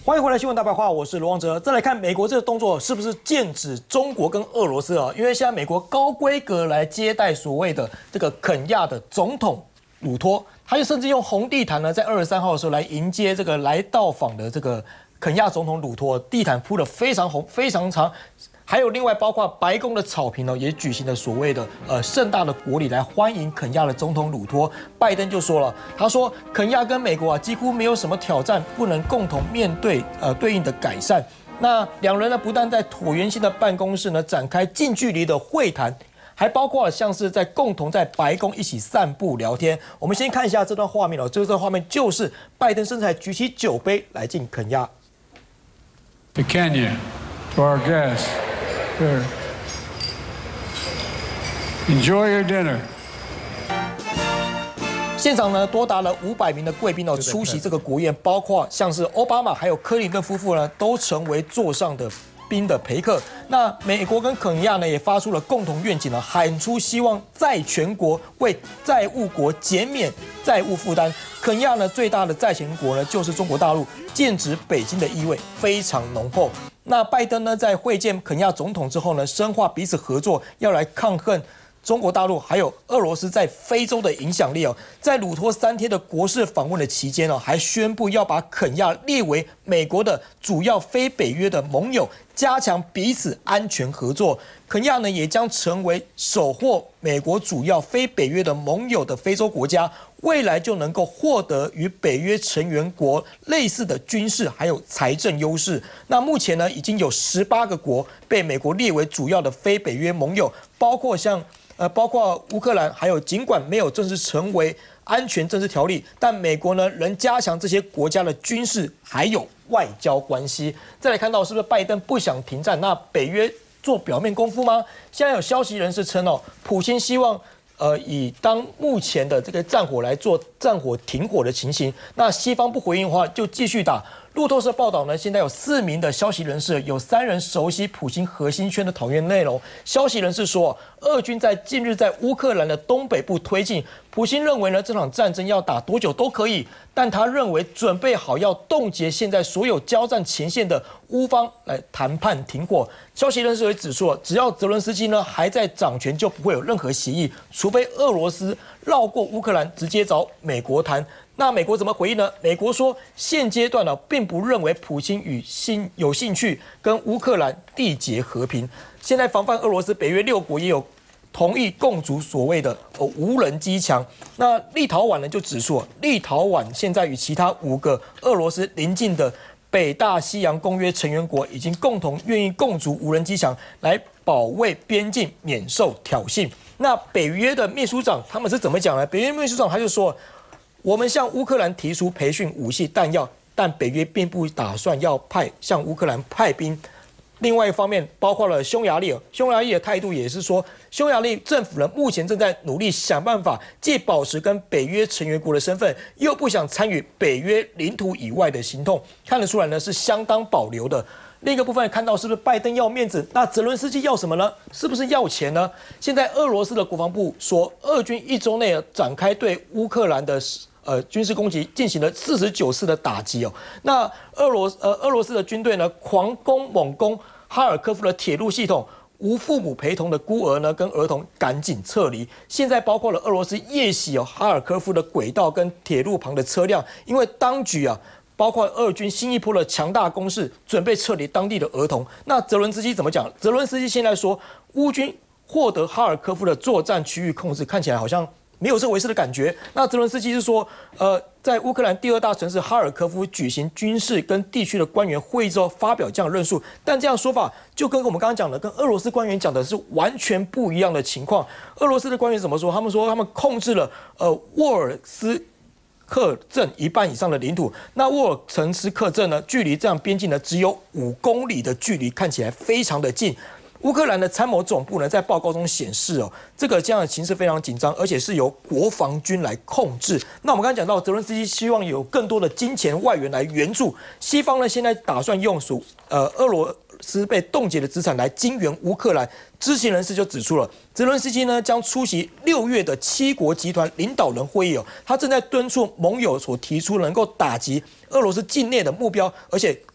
欢迎回来，新闻大白话，我是罗旺哲。再来看美国这个动作是不是剑指中国跟俄罗斯啊？因为现在美国高规格来接待所谓的这个肯亚的总统鲁托，他就甚至用红地毯呢，在23号的时候来迎接这个来到访的这个肯亚总统鲁托，地毯铺得非常红、非常长。还有另外包括白宫的草坪呢，也举行了所谓的盛大的国礼来欢迎肯亚的总统鲁托。拜登就说了，他说肯亚跟美国啊几乎没有什么挑战，不能共同面对对应的改善。那两人呢不但在椭圆形的办公室呢展开近距离的会谈，还包括像是在共同在白宫一起散步聊天。我们先看一下这段画面哦，这段画面就是拜登甚至还举起酒杯来敬肯亚。 To Kenya, to our guests. Here. Enjoy your dinner. 现场呢多达了500名的贵宾哦出席这个国宴，包括像是奥巴马还有克林顿夫妇呢，都成为座上的宾的陪客。那美国跟肯亚呢也发出了共同愿景呢，喊出希望在全国为债务国减免债务负担。肯亚呢最大的债权国呢就是中国大陆，剑指北京的意味非常浓厚。那拜登呢在会见肯亚总统之后呢，深化彼此合作，要来抗衡中国大陆还有俄罗斯在非洲的影响力哦。在鲁托3天的国事访问的期间哦，还宣布要把肯亚列为美国的主要非北约的盟友，加强彼此安全合作。肯亚呢也将成为首获美国主要非北约的盟友的非洲国家，未来就能够获得与北约成员国类似的军事还有财政优势。那目前呢已经有18个国被美国列为主要的非北约盟友，包括乌克兰，还有尽管没有正式成为安全政治条例，但美国呢仍加强这些国家的军事还有外交关系。再来看到是不是拜登不想停战？那北约做表面功夫吗？现在有消息人士称哦，普京希望以当目前的这个战火来做战火停火的情形，那西方不回应的话，就继续打。路透社报道呢，现在有4名的消息人士，有3人熟悉普京核心圈的讨论内容。消息人士说，俄军在近日在乌克兰的东北部推进，普京认为呢这场战争要打多久都可以，但他认为准备好要冻结现在所有交战前线的乌方来谈判停火。消息人士也指出，只要泽伦斯基呢还在掌权，就不会有任何协议，除非俄罗斯绕过乌克兰，直接找美国谈。那美国怎么回应呢？美国说，现阶段呢，并不认为普京有兴趣跟乌克兰缔结和平。现在防范俄罗斯，北约6国也有同意共组所谓的无人机墙。那立陶宛呢就指出，立陶宛现在与其他5个俄罗斯邻近的北大西洋公约成员国已经共同愿意共组无人机墙，来保卫边境免受挑衅。那北约的秘书长他们是怎么讲呢？北约秘书长他就说，我们向乌克兰提出培训武器弹药，但北约并不打算要向乌克兰派兵。另外一方面，包括了匈牙利，匈牙利的态度也是说，匈牙利政府呢目前正在努力想办法，既保持跟北约成员国的身份，又不想参与北约领土以外的行动，看得出来呢是相当保留的。另一个部分看到是不是拜登要面子？那泽伦斯基要什么呢？是不是要钱呢？现在俄罗斯的国防部说，俄军1周内展开对乌克兰的军事攻击，进行了49次的打击哦。那俄罗斯的军队呢，狂攻猛攻哈尔科夫的铁路系统，无父母陪同的孤儿呢跟儿童赶紧撤离。现在包括了俄罗斯夜袭哈尔科夫的轨道跟铁路旁的车辆，因为当局包括俄军新一波的强大攻势，准备撤离当地的儿童。那泽伦斯基怎么讲？泽伦斯基现在说，乌军获得哈尔科夫的作战区域控制，看起来好像没有这回事的感觉。那泽伦斯基是说，在乌克兰第2大城市哈尔科夫举行军事跟地区的官员会议之后，发表这样论述。但这样说法就跟我们刚刚讲的，跟俄罗斯官员讲的是完全不一样的情况。俄罗斯的官员怎么说？他们说他们控制了沃尔斯克镇1半以上的领土。那沃尔岑斯克镇呢，距离这样边境呢只有5公里的距离，看起来非常的近。乌克兰的参谋总部呢，在报告中显示这样的情势非常紧张，而且是由国防军来控制。那我们刚才讲到，泽伦斯基希望有更多的金钱外援来援助西方呢，现在打算用俄罗斯被冻结的资产来金援乌克兰。知情人士就指出了，泽伦斯基呢将出席6月的7国集团领导人会议他正在敦促盟友所提出能够打击俄罗斯境内的目标，而且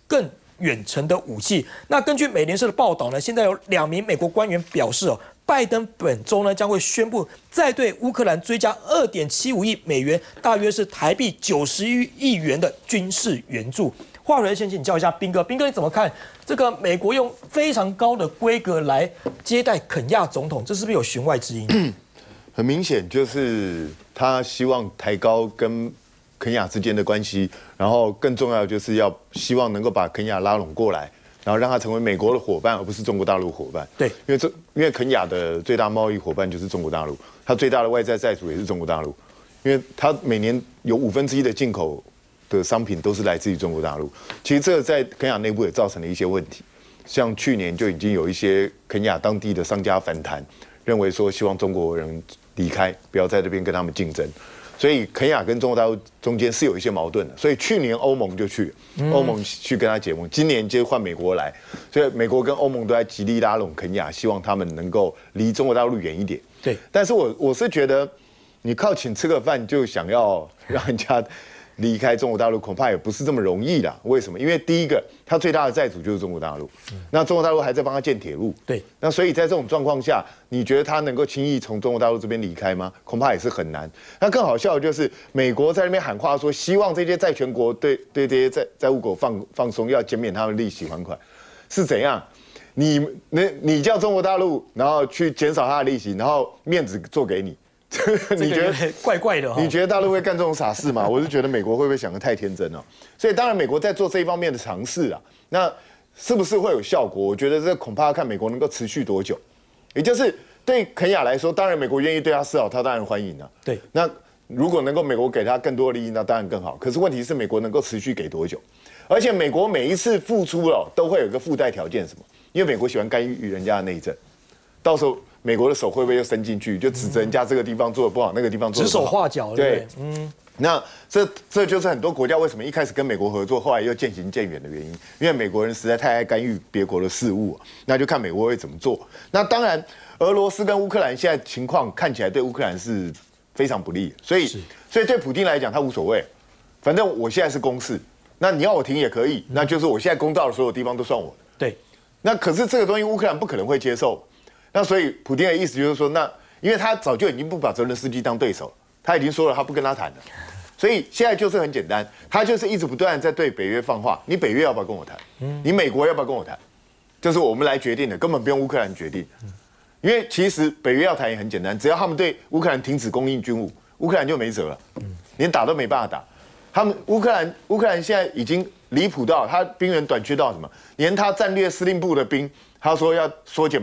更远程的武器。那根据美联社的报道呢，现在有2名美国官员表示拜登本周呢将会宣布再对乌克兰追加2.75亿美元，大约是台币91亿元的军事援助。话回来，先请教一下彬哥，彬哥你怎么看这个美国用非常高的规格来接待肯亚总统，这是不是有弦外之音？ 很明显就是他希望抬高跟肯亚之间的关系，然后更重要就是要希望能够把肯亚拉拢过来。然后让它成为美国的伙伴，而不是中国大陆伙伴。 对， 因为肯亚的最大贸易伙伴就是中国大陆，它最大的外在债主也是中国大陆，因为它每年有1/5的进口的商品都是来自于中国大陆。其实这个在肯亚内部也造成了一些问题，像去年就已经有一些肯亚当地的商家反弹，认为说希望中国人离开，不要在这边跟他们竞争。所以肯亚跟中国大陆中间是有一些矛盾的，所以去年欧盟就去，欧盟去跟他结盟，今年就换美国来，所以美国跟欧盟都在极力拉拢肯亚，希望他们能够离中国大陆远一点。 对， 但是我是觉得，你靠请吃个饭就想要让人家离开中国大陆，恐怕也不是这么容易啦。为什么？因为第一个，他最大的债主就是中国大陆，那中国大陆还在帮他建铁路， 对， 那所以在这种状况下，你觉得他能够轻易从中国大陆这边离开吗？恐怕也是很难。那更好笑的就是，美国在那边喊话说，希望这些债权国对这些债务国放松，要减免他们利息还款，是怎样？你叫中国大陆，然后去减少他的利息，然后面子做给你。你觉得怪怪的？ 你觉得大陆会干这种傻事吗？我是觉得美国会不会想得太天真了？所以当然美国在做这一方面的尝试啊，那是不是会有效果？我觉得这恐怕要看美国能够持续多久。也就是对肯亚来说，当然美国愿意对他示好，他当然欢迎啊。 对， 那如果能够美国给他更多的利益，那当然更好。可是问题是美国能够持续给多久？而且美国每一次付出了都会有一个附带条件，什么？因为美国喜欢干预人家的内政，到时候。美国的手会不会又伸进去，就指责人家这个地方做的不好，那个地方做的不好， 指手画脚，对， 那这就是很多国家为什么一开始跟美国合作，后来又渐行渐远的原因，因为美国人实在太爱干预别国的事务，那就看美国会怎么做。那当然，俄罗斯跟乌克兰现在情况看起来对乌克兰是非常不利，所以对普丁来讲他无所谓，反正我现在是攻势，那你要我停也可以，那就是我现在攻到的所有地方都算我的。 对， 那可是这个东西乌克兰不可能会接受。那所以普丁的意思就是说，那因为他早就已经不把泽连斯基当对手，他已经说了他不跟他谈了，所以现在就是很简单，他就是一直不断在对北约放话，你北约要不要跟我谈？你美国要不要跟我谈？就是我们来决定的，根本不用乌克兰决定，因为其实北约要谈也很简单，只要他们对乌克兰停止供应军武，乌克兰就没辙了，连打都没办法打。他们乌克兰现在已经离谱到他兵员短缺到什么，连他战略司令部的兵，他说要缩减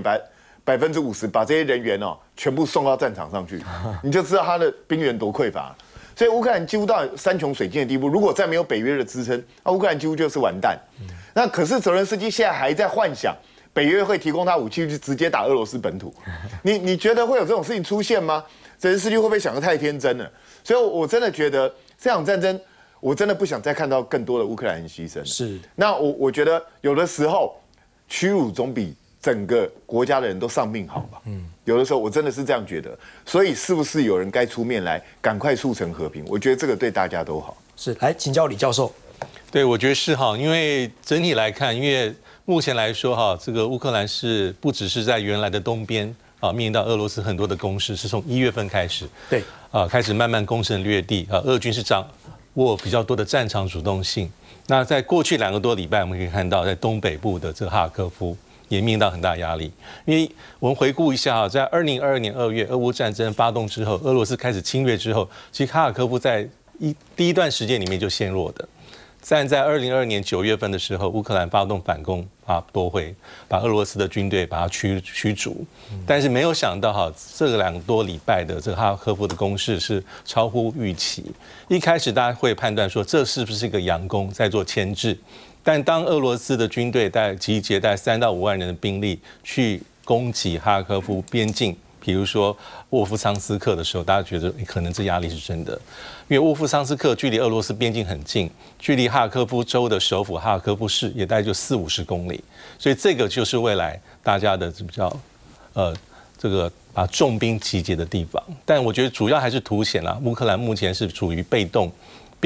50%，把这些人员全部送到战场上去，你就知道他的兵员多匮乏。所以乌克兰几乎到山穷水尽的地步，如果再没有北约的支撑，那乌克兰几乎就是完蛋。那可是泽连斯基现在还在幻想北约会提供他武器去直接打俄罗斯本土，你觉得会有这种事情出现吗？泽连斯基会不会想得太天真了？所以我真的觉得这场战争，我真的不想再看到更多的乌克兰人牺牲。 是， 那我觉得有的时候屈辱总比整个国家的人都丧命好吧？有的时候我真的是这样觉得，所以是不是有人该出面来赶快促成和平？我觉得这个对大家都好。 是，来请教李教授。 对，我觉得是哈，因为整体来看，因为目前来说哈，这个乌克兰是不只是在原来的东边啊，面临到俄罗斯很多的攻势，是从1月份开始， 对开始慢慢攻城略地啊，俄军是掌握比较多的战场主动性。那在过去2个多礼拜，我们可以看到，在东北部的这个哈尔科夫也面临到很大压力，因为我们回顾一下啊，在2022年2月俄乌战争发动之后，俄罗斯开始侵略之后，其实哈尔科夫在第一段时间里面就陷落的。但在2022年9月份的时候，乌克兰发动反攻啊，夺回，把俄罗斯的军队把它驱逐。但是没有想到哈，这个2个多礼拜的这个哈尔科夫的攻势是超乎预期。一开始大家会判断说，这是不是一个佯攻在做牵制？但当俄罗斯的军队集结3到5万人的兵力去攻击哈尔科夫边境，比如说沃夫桑斯克的时候，大家觉得可能这压力是真的，因为沃夫桑斯克距离俄罗斯边境很近，距离哈尔科夫州的首府哈尔科夫市也大概就40-50公里，所以这个就是未来大家的比较这个把重兵集结的地方。但我觉得主要还是凸显了乌克兰目前是处于被动，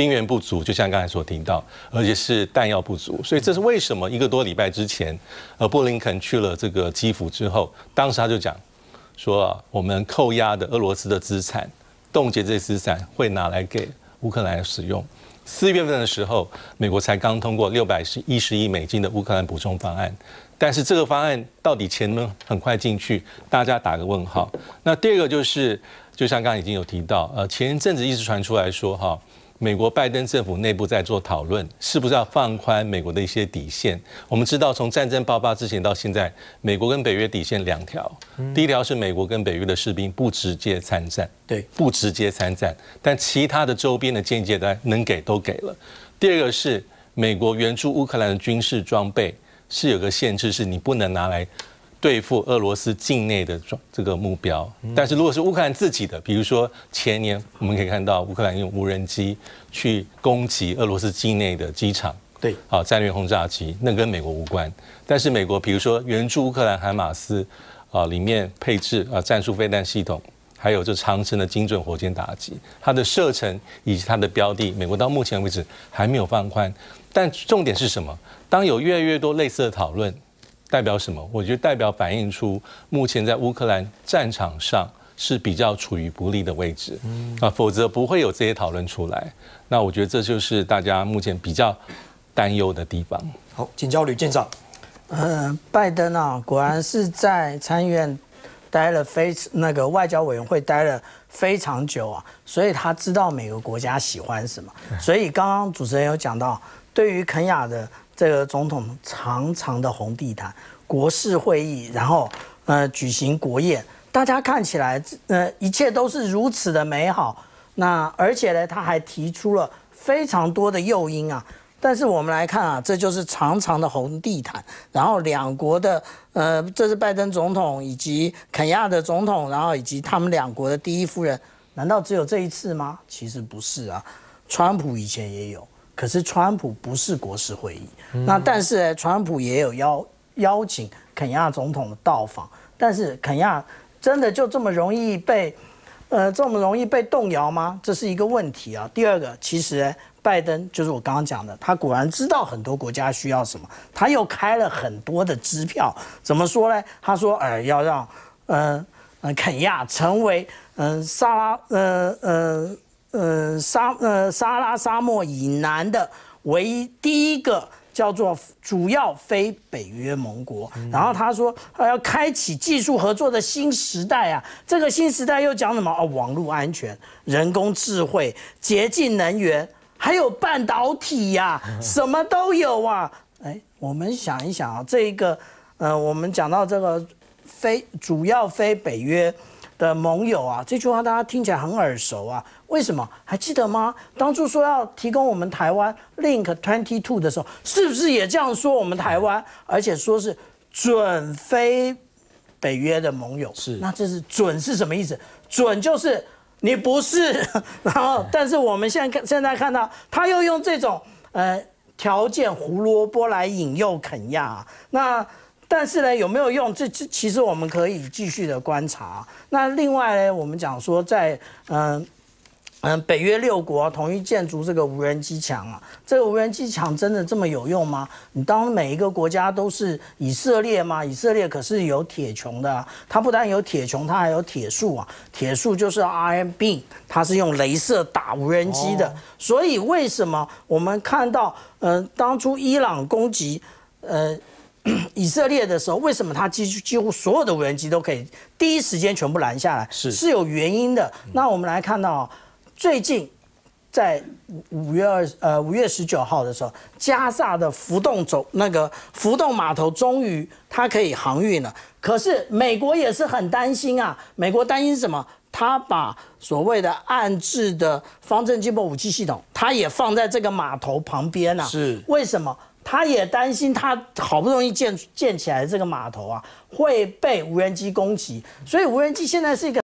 兵源不足，就像刚才所提到，而且是弹药不足，所以这是为什么1个多礼拜之前，布林肯去了这个基辅之后，当时他就讲说我们扣押的俄罗斯的资产，冻结这些资产会拿来给乌克兰使用。4月份的时候，美国才刚通过610亿美金的乌克兰补充方案，但是这个方案到底钱能很快进去，大家打个问号。那第二个就是，就像刚刚已经有提到，前一阵子一直传出来说美国拜登政府内部在做讨论，是不是要放宽美国的一些底线？我们知道，从战争爆发之前到现在，美国跟北约底线2条。第一条是美国跟北约的士兵不直接参战，对，不直接参战，但其他的周边的间接的能给都给了。第二个是美国援助乌克兰的军事装备是有个限制，是你不能拿来对付俄罗斯境内的这个目标，但是如果是乌克兰自己的，比如说前年我们可以看到乌克兰用无人机去攻击俄罗斯境内的机场，对，战略轰炸机，那跟美国无关。但是美国比如说援助乌克兰海马斯里面配置战术飞弹系统，还有这长程的精准火箭打击，它的射程以及它的标的，美国到目前为止还没有放宽。但重点是什么？当有越来越多类似的讨论，代表什么？我觉得代表反映出目前在乌克兰战场上是比较处于不利的位置，否则不会有这些讨论出来。那我觉得这就是大家目前比较担忧的地方。 好，请教吕舰长。 拜登啊，果然是在参议院待了那个外交委员会待了非常久啊，所以他知道每个国家喜欢什么。所以刚刚主持人有讲到，对于肯亚的这个总统长长的红地毯、国事会议，然后举行国宴，大家看起来一切都是如此的美好。那而且呢，他还提出了非常多的诱因啊。但是我们来看啊，这就是长长的红地毯，然后两国的这是拜登总统以及肯亚的总统，然后以及他们两国的第一夫人，难道只有这一次吗？其实不是啊，川普以前也有。可是川普不是国事会议，那但是呢，川普也有邀请肯亚总统到访，但是肯亚真的就这么容易被动摇吗？这是一个问题啊。第二个，其实呢，拜登就是我刚刚讲的，他果然知道很多国家需要什么，他又开了很多的支票。怎么说呢？他说，要让肯亚成为撒哈拉沙漠以南的第一个叫做主要非北约盟国。然后他说要开启技术合作的新时代啊，这个新时代又讲什么？网络安全、人工智慧、洁净能源，还有半导体呀，什么都有啊。我们想一想啊，这一个我们讲到这个主要非北约的盟友啊，这句话大家听起来很耳熟啊。为什么？还记得吗？当初说要提供我们台湾 Link 22的时候，是不是也这样说我们台湾？而且说是准非北约的盟友。是，那这是准是什么意思？准就是你不是，然后但是我们现在看到他又用这种条件胡萝卜来引诱肯亚啊，那。但是呢，有没有用？这其实我们可以继续的观察。那另外呢，我们讲说在北约6国同意建筑这个无人机墙啊，这个无人机墙真的这么有用吗？你当每一个国家都是以色列吗？以色列可是有铁穹的啊，它不但有铁穹，它还有铁树啊。铁树就是 Iron Beam， 它是用雷射打无人机的。所以为什么我们看到当初伊朗攻击以色列的时候，为什么他几乎所有的无人机都可以第一时间全部拦下来？是有原因的。那我们来看到，最近在5月19号的时候，加萨的浮动码头终于它可以航运了。可是美国也是很担心啊，美国担心什么？他把所谓的暗制的方阵机武器系统，他也放在这个码头旁边啊。是为什么？他也担心，他好不容易建起来的这个码头啊，会被无人机攻击，所以无人机现在是一个